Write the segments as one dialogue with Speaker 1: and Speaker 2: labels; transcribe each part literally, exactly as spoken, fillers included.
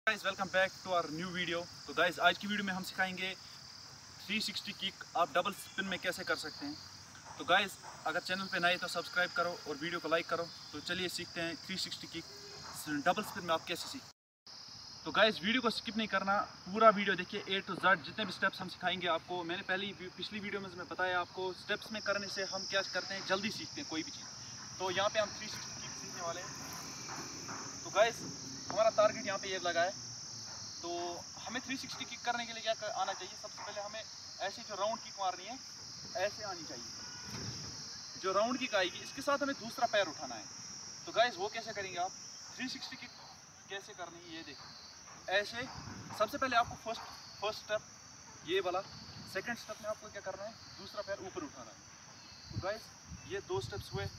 Speaker 1: Guys welcome back to our new video. तो guys आज की वीडियो में हम सिखाएंगे थ्री सिक्सटी किक आप डबल स्पिन में कैसे कर सकते हैं। तो गाइस अगर चैनल पे नए तो सब्सक्राइब करो और वीडियो को लाइक करो। तो चलिए सीखते हैं three sixty kick double spin में आप कैसे सीख। तो गाइस वीडियो को स्किप नहीं करना, पूरा वीडियो देखिए ए टू जेड, जितने भी स्टेप्स हम सिखाएंगे आपको। मैंने पहली पिछली वीडियो में बताया आपको स्टेप्स में करने से हम क्या करते हैं, जल्दी सीखते हैं कोई भी चीज़। तो यहाँ पे हम थ्री सिक्सटी किक सीखने वाले हैं। तो गाइस हमारा टारगेट यहाँ पे ये लगा है। तो हमें थ्री सिक्सटी किक करने के लिए क्या आना चाहिए, सबसे पहले हमें ऐसी जो राउंड किक मारनी है ऐसे आनी चाहिए। जो राउंड किक आएगी इसके साथ हमें दूसरा पैर उठाना है। तो गाइस वो कैसे करेंगे आप, थ्री सिक्सटी किक कैसे करनी है ये देखो। ऐसे सबसे पहले आपको फर्स्ट फर्स्ट स्टेप ये वाला, सेकंड स्टेप में आपको क्या करना है, दूसरा पैर ऊपर उठाना है। तो गाइस ये दो स्टेप्स हुए।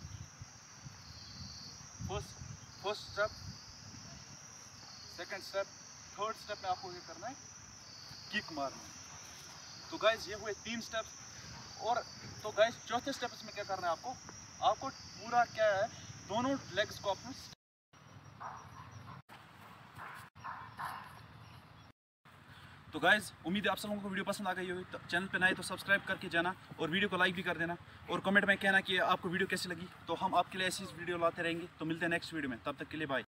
Speaker 1: First first step, second step, third step में आपको क्या करना है, किक मारना है। तो गाइस ये हुए तीन स्टेप्स। और तो गाइस चौथे स्टेप में क्या करना है आपको, आपको पूरा क्या है, दोनों लेग्स को अपने। तो गाइस उम्मीद है आप सब लोगों को वीडियो पसंद आ गई होगी। तो चैनल पे नए तो सब्सक्राइब करके जाना और वीडियो को लाइक भी कर देना और कमेंट में कहना कि आपको वीडियो कैसी लगी। तो हम आपके लिए ऐसी वीडियो लाते रहेंगे। तो मिलते हैं नेक्स्ट वीडियो में, तब तक के लिए बाय।